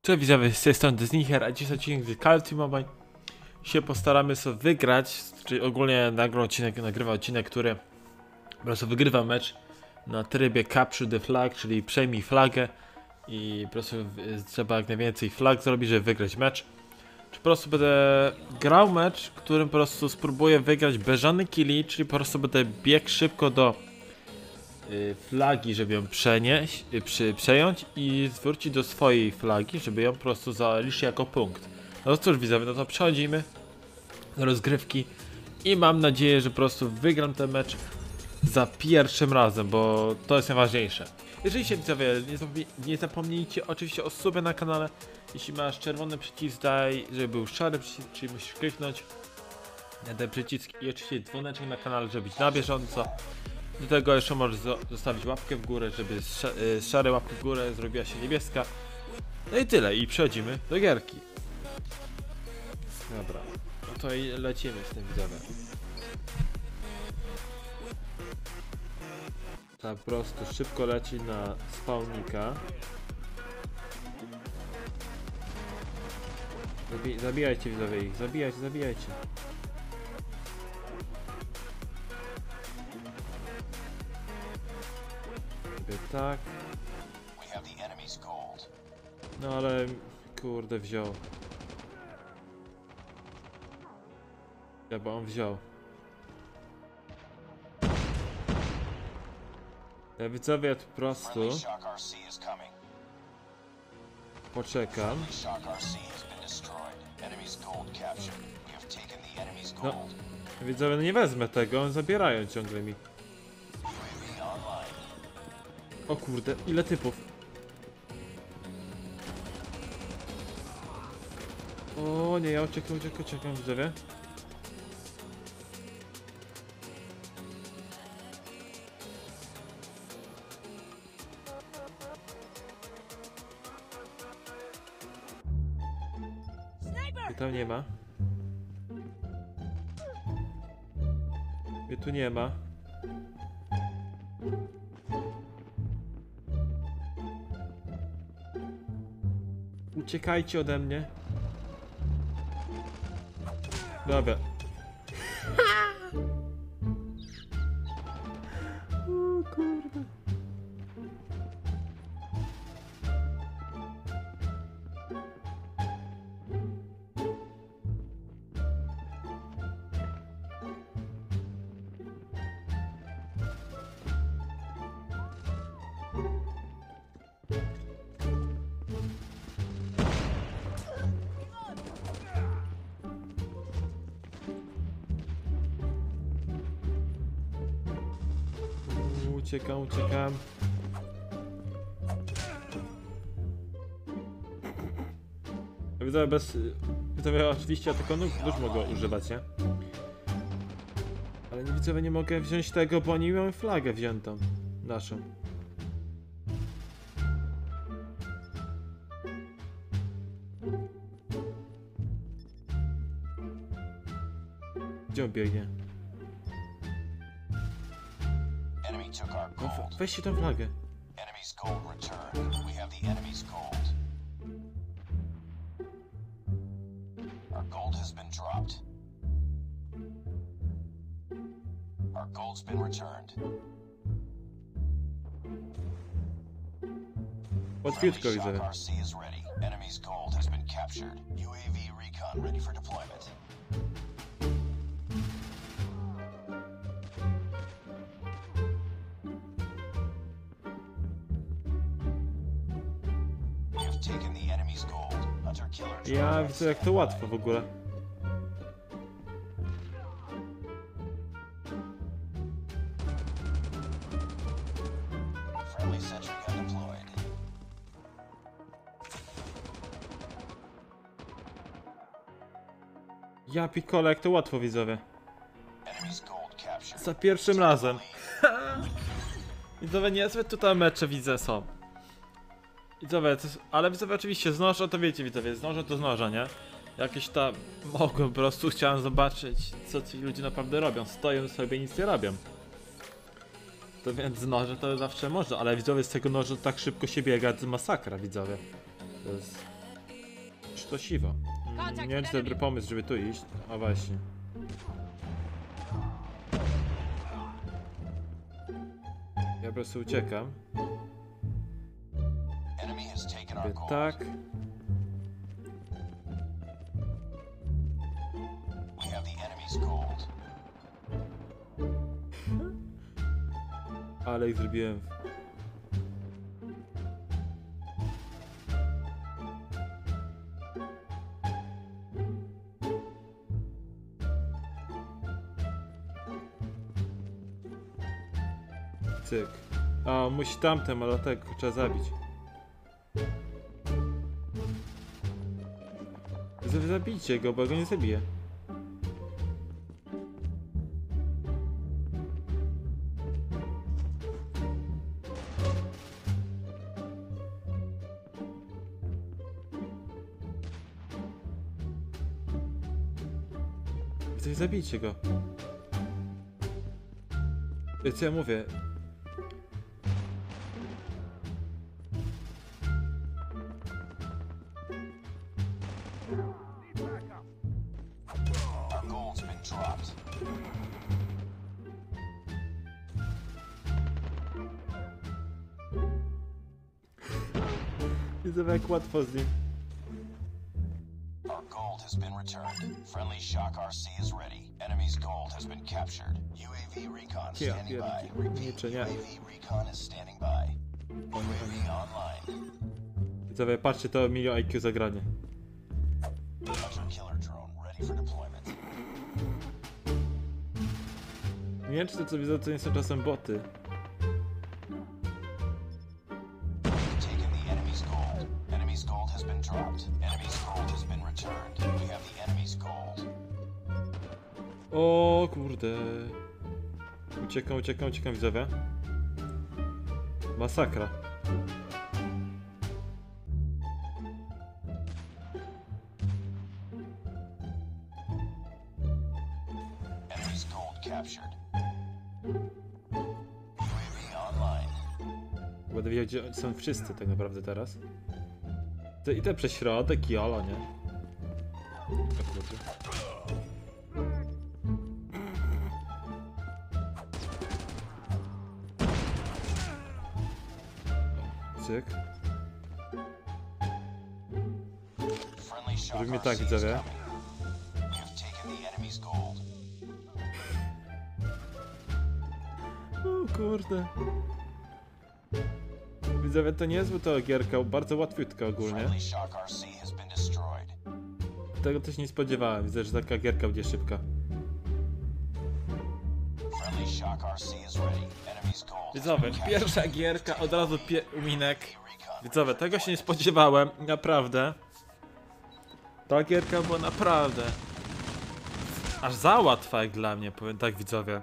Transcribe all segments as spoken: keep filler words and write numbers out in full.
Cześć widzowie, z tej strony Disneyher, a dzisiaj odcinek z Call of Duty Mobile. Się postaramy sobie wygrać, czyli ogólnie nagram odcinek, nagrywa odcinek, który po prostu wygrywa mecz na trybie Capture the Flag, czyli przejmij flagę i po prostu trzeba jak najwięcej flag zrobić, żeby wygrać mecz. Czy po prostu będę grał mecz, którym po prostu spróbuję wygrać bez żadnych killi, czyli po prostu będę biegł szybko do y, flagi, żeby ją przenieść, y, przy, przejąć i zwrócić do swojej flagi, żeby ją po prostu zaliczyć jako punkt. No cóż widzowie, no to przechodzimy do rozgrywki i mam nadzieję, że po prostu wygram ten mecz za pierwszym razem, bo to jest najważniejsze. Jeżeli się widzowie, nie, zapomnij, nie zapomnijcie oczywiście o subie na kanale. Jeśli masz czerwony przycisk, daj, żeby był szary przycisk, czyli musisz kliknąć na ten przycisk i oczywiście dzwoneczek na kanale, żeby być na bieżąco. Do tego jeszcze możesz zostawić łapkę w górę, żeby z szare łapki w górę zrobiła się niebieska. No i tyle, i przechodzimy do gierki. Dobra, no to i lecimy z tym widzowie. Tak po prostu szybko leci na spawnika. Zabi zabijajcie widzowie ich, zabijajcie, zabijajcie. Sobie tak. No ale kurde wziął. Ja bo on wziął. Ja widzowie, ja tu po prostu poczekam. No, widzowie, no nie wezmę tego, on zabierają ciągle mi. O kurde, ile typów. O nie, ja uciekam, uciekam, uciekam, widzowie. I tam nie ma. Mnie tu nie ma. Uciekajcie ode mnie. Dobra. O kurde. Uciekam, uciekam. Widzę bez... Widzę, oczywiście ja tylko nóż, nóż mogę używać, nie? Ale nie widzę, nie mogę wziąć tego, bo oni mają flagę wziętą. Naszą. Gdzie on biegnie? No, weźcie tą flagę. Łatwiutko widzę. Ja widzę jak to łatwo w ogóle. Ja pikole, jak to łatwo widzowie. Za pierwszym razem. Widzowie, niezłe tutaj mecze widzę są. Widzowie, to jest, ale widzowie oczywiście z noża to wiecie widzowie, z noża to z noża, nie? Jakieś tam mogłem, po prostu chciałem zobaczyć, co ci ludzie naprawdę robią. Stoją sobie, nic nie robią. To więc z noża to zawsze można, ale widzowie z tego noża tak szybko się biega, to masakra widzowie. To jest Czy to siwo? Mm, nie wiem, czy to dobry pomysł, żeby tu iść. A właśnie. Ja po prostu uciekam. Robię tak. Ale ich zrobiłem. Cyk. A, musi tamten, ale tak trzeba zabić. Zabijcie go, bo ja go nie zabiję. Wy zabijcie go. Co ja mówię? Widzę, jak łatwo z nim. Our gold has been returned. Friendly Shock R C is ready. Enemy's gold has been captured. U A V recon standing by. Repeat, U A V recon is standing by. U A V online. Widzowie, patrzcie, to milion I Q zagranie. Hunter killer drone ready for deployment. Nie wiem, czy to co widzę, to nie są czasem boty. Taken the enemy's gold. Enemy's gold has been dropped. Enemy's gold has been returned. We have the enemy's gold. O kurde. Uciekam, uciekam, uciekam, widzowie. Masakra. Enemy's gold captured. U A V online. Będę wiedział, gdzie są wszyscy tak naprawdę teraz. To i te przez środek i olo, nie? O kurde. Cyk. Friendly Shock Robimy R C tak, is widzowie. coming. We have taken the enemy's gold. O kurde. Widzowie, to niezły to gierka, bardzo łatwiutka ogólnie. Friendly Shock R C has been destroyed. Tego też nie spodziewałem, widzę, że taka gierka będzie szybka. Friendly Shock R C is ready. Enemy's gold. Widzowie, pierwsza gierka, od razu pie uminek. Widzowie, tego się nie spodziewałem, naprawdę. Ta gierka była naprawdę aż za łatwa jak dla mnie, powiem tak, widzowie.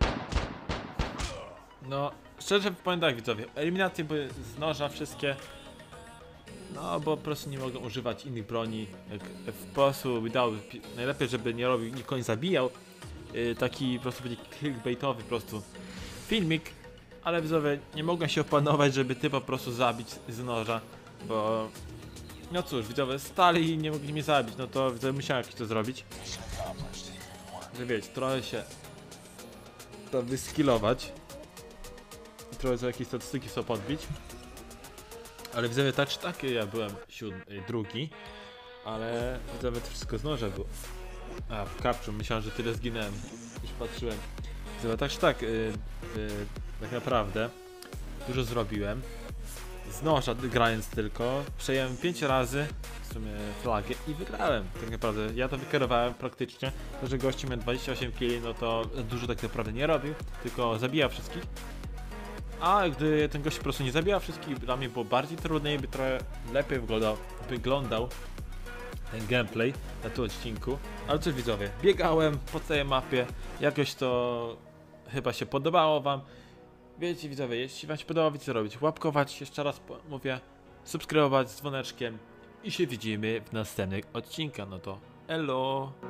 No, szczerze powiem tak, widzowie, eliminacje były z noża wszystkie. No, bo po prostu nie mogę używać innych broni. Jak w prostu dał, najlepiej, żeby nie robił, nikogo nie zabijał. Yy, taki po prostu będzie clickbaitowy po prostu filmik. Ale widzowie, nie mogłem się opanować, żeby ty po prostu zabić z noża, bo... No cóż, widzowie, stali i nie mogli mnie zabić, no to widzowie, musiałem jakiś to zrobić. Że wiecie, trochę się... to wyskillować. Trochę za jakieś statystyki sobie podbić. Ale widzowie, tak czy tak, ja byłem siódmy, drugi. Ale widzowie, to wszystko z noża było. A, w kapczu, myślałem, że tyle zginąłem. Już patrzyłem. Widzowie, tak czy tak, yy, yy, tak naprawdę dużo zrobiłem. Z noża grając tylko. Przejąłem pięć razy w sumie flagę i wygrałem. Tak naprawdę ja to wykierowałem praktycznie. To, że gości miał dwadzieścia osiem killi, no to dużo tak naprawdę nie robił, tylko zabijał wszystkich. A gdy ten gość po prostu nie zabijał wszystkich, dla mnie było bardziej trudniej, by trochę lepiej wyglądał, wyglądał ten gameplay na tym odcinku. Ale cóż widzowie, biegałem po całej mapie, jakoś to chyba się podobało wam. Wiecie widzowie, jeśli wam się podoba, wiecie co robić, łapkować, jeszcze raz mówię, subskrybować z dzwoneczkiem i się widzimy w następnych odcinkach, no to elo!